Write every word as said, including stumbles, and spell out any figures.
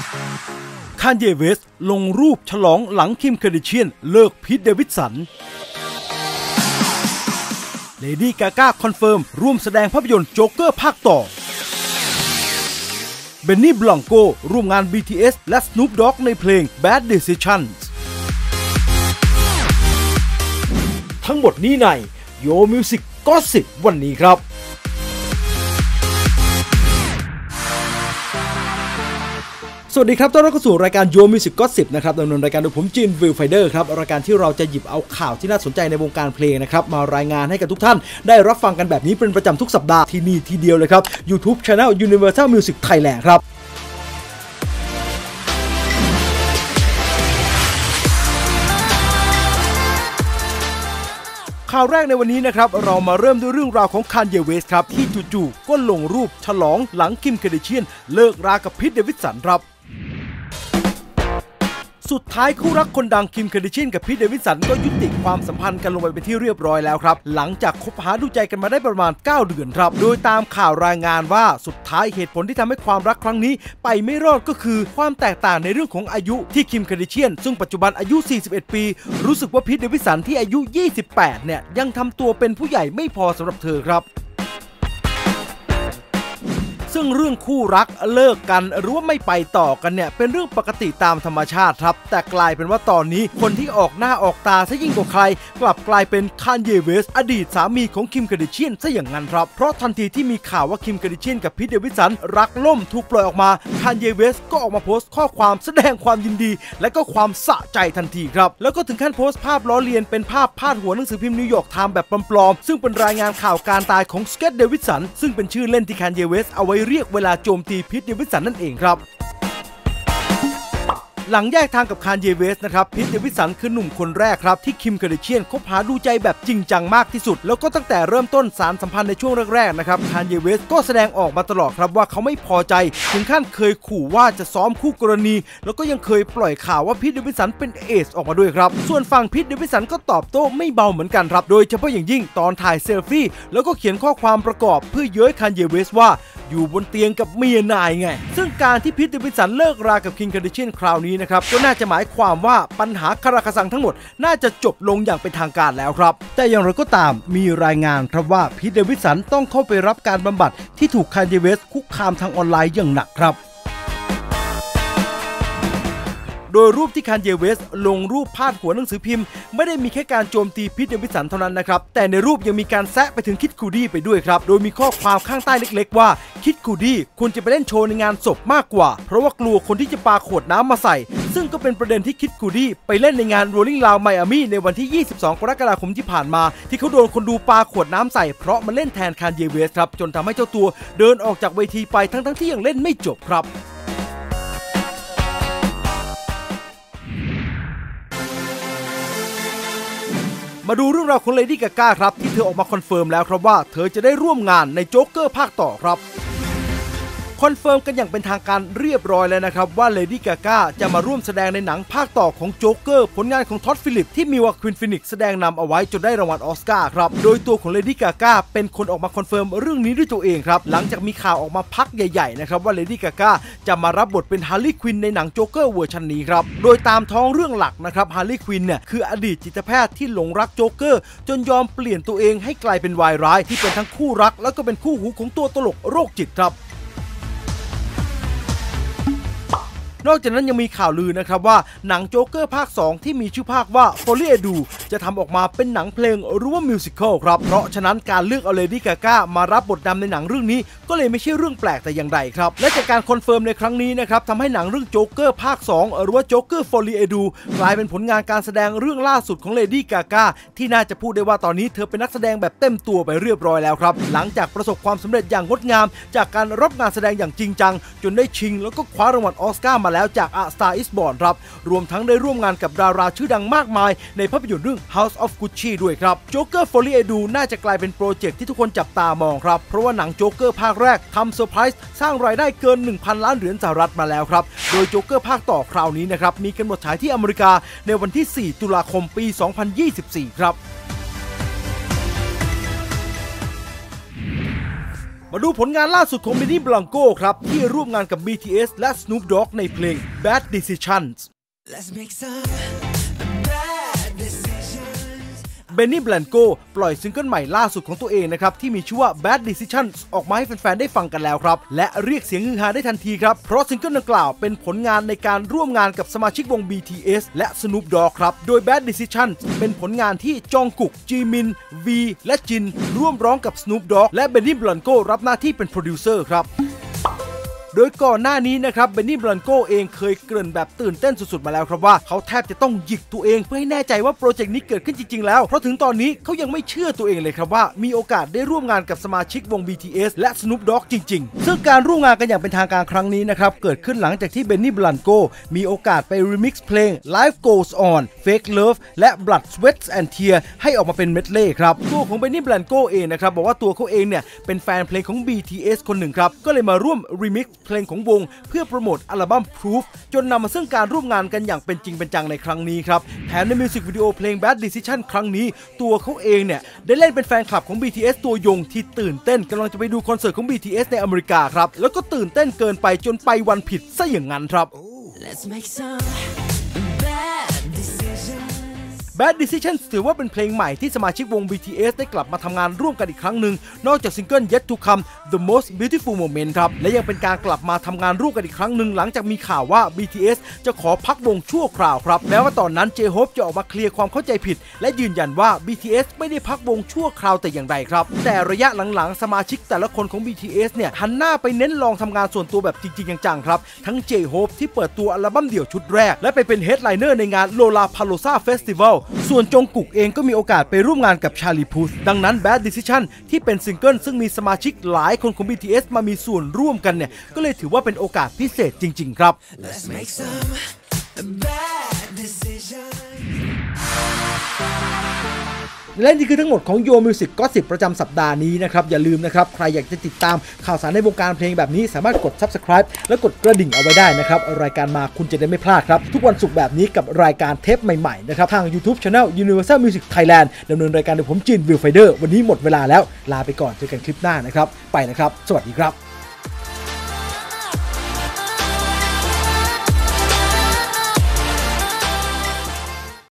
คานเย เวสต์ลงรูปฉลองหลังคิมคาร์ดิเชียนเลิกพีท เดวิดสันเลดี้กาก้าคอนเฟิร์มร่วมแสดงภาพยนตร์โจ๊กเกอร์ภาคต่อเบนนี่บลองโกร่วมงาน บี ที เอส และ Snoop Dogg ในเพลง Bad Decisions ทั้งหมดนี้ใน Yo Music Gossip วันนี้ครับสวัสดีครับต้อนรับเข้าสู่รายการ Yo Music Gossip นะครับดำเนินรายการโดยผมจินวิลไฟเดอร์ครับรายการที่เราจะหยิบเอาข่าวที่น่าสนใจในวงการเพลงนะครับมารายงานให้กับทุกท่านได้รับฟังกันแบบนี้เป็นประจำทุกสัปดาห์ที่นี่ทีเดียวเลยครับ YouTube Channel Universal Music Thailand ครับข่าวแรกในวันนี้นะครับเรามาเริ่มด้วยเรื่องราวของคานเย เวสต์ครับที่จู่ๆก็ลงรูปฉลองหลังคิมคาร์ดิเชียนเลิกรากับพีท เดวิดสันครับสุดท้ายคู่รักคนดังคิมคาร์ดิเชียนกับพีท เดวิดสันก็ยุติความสัมพันธ์กันลงไปเป็นที่เรียบร้อยแล้วครับหลังจากคบหาดูใจกันมาได้ประมาณเก้าเดือนครับโดยตามข่าวรายงานว่าสุดท้ายเหตุผลที่ทำให้ความรักครั้งนี้ไปไม่รอดก็คือความแตกต่างในเรื่องของอายุที่คิมคาร์ดิเชียนซึ่งปัจจุบันอายุ สี่สิบเอ็ด ปีรู้สึกว่าพีท เดวิดสันที่อายุ ยี่สิบแปด เนี่ยยังทำตัวเป็นผู้ใหญ่ไม่พอสำหรับเธอครับซึ่งเรื่องคู่รักเลิกกันหรือว่าไม่ไปต่อกันเนี่ยเป็นเรื่องปกติตามธรรมชาติครับแต่กลายเป็นว่าตอนนี้คนที่ออกหน้าออกตาซะยิ่งกว่าใครกลับกลายเป็นคานเย เวสต์อดีตสามีของคิมคาร์ดิเชียนซะอย่างนั้นครับเพราะทันทีที่มีข่าวว่าคิมคาร์ดิเชียนกับพีท เดวิดสันรักล่มถูกปล่อยออกมาคานเย เวสต์ก็ออกมาโพสต์ข้อความแสดงความยินดีและก็ความสะใจทันทีครับแล้วก็ถึงขั้นโพสต์ภาพล้อเลียนเป็นภาพพาดหัวหนังสือพิมพ์นิวยอร์กไทม์แบบปลอมๆซึ่งเป็นรายงานข่าวการตายของสเก็ต เดวิดสันซึ่งเป็นชื่อเล่นที่คานเย เวสต์เอาไว้เรียกเวลาโจมตีพีท เดวิดสันนั่นเองครับหลังแยกทางกับคานเย เวสต์นะครับพีท เดวิดสันคือหนุ่มคนแรกครับที่คิมคาร์ดิเชียนคบหาดูใจแบบจริงจังมากที่สุดแล้วก็ตั้งแต่เริ่มต้นสารสัมพันธ์ในช่วงแรกๆนะครับคานเย เวสต์ก็แสดงออกมาตลอดครับว่าเขาไม่พอใจถึงขั้นเคยขู่ว่าจะซ้อมคู่กรณีแล้วก็ยังเคยปล่อยข่าวว่าพีท เดวิดสันเป็นเอชออกมาด้วยครับส่วนฝั่งพีท เดวิดสันก็ตอบโต้ไม่เบาเหมือนกันครับโดยเฉพาะอย่างยิ่งตอนถ่ายเซลฟี่แล้วก็เขียนข้อความประกอบเพื่อเย้ยคานเย เวสต์ว่าอยู่บนเตียงกับเมียนายไงซึ่งการที่พีท เดวิดสันเลิกรากับคิมคาร์ดิเชียนคราวนี้นะครับก็น่าจะหมายความว่าปัญหาคาราคาซังทั้งหมดน่าจะจบลงอย่างเป็นทางการแล้วครับแต่อย่างไรก็ตามมีรายงานครับว่าพีท เดวิดสันต้องเข้าไปรับการบำบัดที่ถูกคานเย เวสต์คุกคามทางออนไลน์อย่างหนักครับโดยรูปที่คานเย เวสต์ลงรูปพาดหัวหนังสือพิมพ์ไม่ได้มีแค่การโจมตีพีท เดวิดสันเท่านั้นนะครับแต่ในรูปยังมีการแซะไปถึงคิดคูดี้ไปด้วยครับโดยมีข้อความข้างใต้เล็กๆว่าคิดคูดี้ควรจะไปเล่นโชว์ในงานศพมากกว่าเพราะว่ากลัวคนที่จะปาขวดน้ำมาใส่ซึ่งก็เป็นประเด็นที่คิดคูดี้ไปเล่นในงาน Rolling Loud Miami ในวันที่ ยี่สิบสอง กรกฎาคมที่ผ่านมาที่เขาโดนคนดูปาขวดน้ำใส่เพราะมันเล่นแทนคานเย เวสต์ครับจนทำให้เจ้าตัวเดินออกจากเวทีไปทั้งๆที่ยังเล่นไม่จบครับมาดูเรื่องราวของเลดี้กาก้าครับที่เธอออกมาคอนเฟิร์มแล้วครับว่าเธอจะได้ร่วมงานในโจ๊กเกอร์ภาคต่อครับคอนเฟิร์มกันอย่างเป็นทางการเรียบร้อยแล้วนะครับว่าเลดี้กาก้าจะมาร่วมแสดงในหนังภาคต่อของโจ๊กเกอร์ผลงานของท็อดฟิลิปที่มีวาควินฟินิกซ์แสดงนำเอาไว้จนได้รางวัลออสการ์ครับโดยตัวของเลดี้กาก้าเป็นคนออกมาคอนเฟิร์มเรื่องนี้ด้วยตัวเองครับหลังจากมีข่าวออกมาพักใหญ่ๆนะครับว่าเลดี้กาก้าจะมารับบทเป็นฮาร์ลีย์ควินในหนังโจ๊กเกอร์เวอร์ชันนี้ครับโดยตามท้องเรื่องหลักนะครับฮาร์ลีย์ควินเนี่ยคืออดีตจิตแพทย์ที่หลงรักโจ๊กเกอร์จนยอมเปลี่ยนตัวเองให้กลายเป็นวายร้ายที่เป็นทั้งคู่รักแล้วก็เป็นคู่หูของตัวตลกโรคจิตครับนอกจากนั้นยังมีข่าวลือนะครับว่าหนังโจ๊กเกอร์ภาคสองที่มีชื่อภาคว่า Folie à Deux จะทำออกมาเป็นหนังเพลงหรือว่ามิวสิควลครับเพราะฉะนั้นการเลือกเอาเลดี้กาก้ามารับบทนำในหนังเรื่องนี้ก็เลยไม่ใช่เรื่องแปลกแต่อย่างใดครับและจากการคอนเฟิร์มในครั้งนี้นะครับทำให้หนังเรื่องโจ๊กเกอร์ภาคสองหรือว่าโจ๊กเกอร์ Folie à Deux กลายเป็นผลงานการแสดงเรื่องล่าสุดของเลดี้กาก้าที่น่าจะพูดได้ว่าตอนนี้เธอเป็นนักแสดงแบบเต็มตัวไปเรียบร้อยแล้วครับหลังจากประสบความสำเร็จอย่างงดงามจากการรับงานแสดงอย่างจริงจังจนได้ชิงแล้วก็คว้ารางวัลออสการ์มาแล้วจาก A Star Is Born ครับรวมทั้งได้ร่วมงานกับดาราชื่อดังมากมายในภาพยนตร์เรื่อง House of Gucci ด้วยครับ Joker Folie à Deux น่าจะกลายเป็นโปรเจกต์ที่ทุกคนจับตามองครับเพราะว่าหนังโจ๊กเกอร์ภาคแรกทำเซอร์ไพรส์สร้างรายได้เกิน หนึ่งพัน ล้านเหรียญสหรัฐมาแล้วครับโดยโจ๊กเกอร์ภาคต่อคราวนี้นะครับมีกำหนดฉายที่อเมริกาในวันที่ สี่ ตุลาคม ปี สองพันยี่สิบสี่ ครับ มามาดูผลงานล่าสุดของ Benny Blanco ครับที่ร่วมงานกับ บี ที เอส และ Snoop Dogg ในเพลง Bad Decisionsเบนนี่ แบลนโกปล่อยซิงเกิลใหม่ล่าสุดของตัวเองนะครับที่มีชื่อว่า Bad Decisions ออกมาให้แฟนๆได้ฟังกันแล้วครับและเรียกเสียงฮือฮาได้ทันทีครับเพราะซิงเกิลดังกล่าวเป็นผลงานในการร่วมงานกับสมาชิกวง บี ที เอส และ Snoop Dogg ครับโดย Bad Decisions เป็นผลงานที่จองกุก จีมิน วี และจินร่วมร้องกับ Snoop Dogg และเบนนี่ แบลนโกรับหน้าที่เป็นโปรดิวเซอร์ครับโดยก่อนหน้านี้นะครับเบนนี่ บลันโกเองเคยเกริ่นแบบตื่นเต้นสุดๆมาแล้วครับว่าเขาแทบจะต้องหยิกตัวเองเพื่อให้แน่ใจว่าโปรเจกต์นี้เกิดขึ้นจริงๆแล้วเพราะถึงตอนนี้เขายังไม่เชื่อตัวเองเลยครับว่ามีโอกาสได้ร่วมงานกับสมาชิกวง บี ที เอส และ Snoop Dogg จริงๆซึ่งการร่วมงานกันอย่างเป็นทางการครั้งนี้นะครับเกิดขึ้นหลังจากที่เบนนี่ บลันโกมีโอกาสไปรีมิกซ์เพลง Life Goes On Fake Love และ Blood Sweat and Tears ให้ออกมาเป็นเมดเลย์ครับตัวของเบนนี่ บลันโกเองนะครับบอกว่าตัวเขาเองเนี่ยเป็นแฟนเพลงของ บี ที เอส คนหนึ่งครับก็เลยมาร่วมรีมิกซ์เพลงของวงเพื่อโปรโมทอัลบั้ม Proof จนนำมาซึ่งการร่วมงานกันอย่างเป็นจริงเป็นจังในครั้งนี้ครับแถมในมิวสิกวิดีโอเพลง Bad Decision ครั้งนี้ตัวเขาเองเนี่ยได้เล่นเป็นแฟนคลับของ บี ที เอส ตัวยงที่ตื่นเต้นกำลังจะไปดูคอนเสิร์ตของ บี ที เอส ในอเมริกาครับแล้วก็ตื่นเต้นเกินไปจนไปวันผิดซะอย่างนั้นครับ Let's make some bad decisions Bad Decisions ถือว่าเป็นเพลงใหม่ที่สมาชิกวง บี ที เอส ได้กลับมาทำงานร่วมกันอีกครั้งหนึ่งนอกจากซิงเกิล Yet to Come The Most Beautiful Moment ครับและยังเป็นการกลับมาทำงานร่วมกันอีกครั้งหนึ่งหลังจากมีข่าวว่า บี ที เอส จะขอพักวงชั่วคราวครับแม้ว่าตอนนั้น J-Hope จะออกมาเคลียร์ความเข้าใจผิดและยืนยันว่า บี ที เอส ไม่ได้พักวงชั่วคราวแต่อย่างใดครับแต่ระยะหลังๆสมาชิกแต่ละคนของ บี ที เอส เนี่ยหันหน้าไปเน้นลองทำงานส่วนตัวแบบจริงๆจังๆครับทั้ง J-Hope ที่เปิดตัวอัลบั้มเดี่ยวชุดแรกและไปเป็นเฮดไลเนอร์ในงาน Lollapalooza Festival ส่วนจงกุกเองก็มีโอกาสไปร่วมงานกับชาลีพูธดังนั้น Bad Decision ที่เป็นซิงเกิลซึ่งมีสมาชิกหลายคนของ บี ที เอส มามีส่วนร่วมกันเนี่ยก็เลยถือว่าเป็นโอกาสพิเศษจริงๆครับ Let's make some bad decisions และนี่คือทั้งหมดของ Yo Music Gossip ประจำสัปดาห์นี้นะครับอย่าลืมนะครับใครอยากจะติดตามข่าวสารในวงการเพลงแบบนี้สามารถกด Subscribe และกดกระดิ่งเอาไว้ได้นะครับรายการมาคุณจะได้ไม่พลาดครับทุกวันศุกร์แบบนี้กับรายการเทปใหม่ๆนะครับทาง YouTube Channel Universal Music Thailand ดำเนินรายการโดยผมจินวิลไฟเดอร์วันนี้หมดเวลาแล้วลาไปก่อนเจอกันคลิปหน้านะครับไปนะครับสวัสดีครับ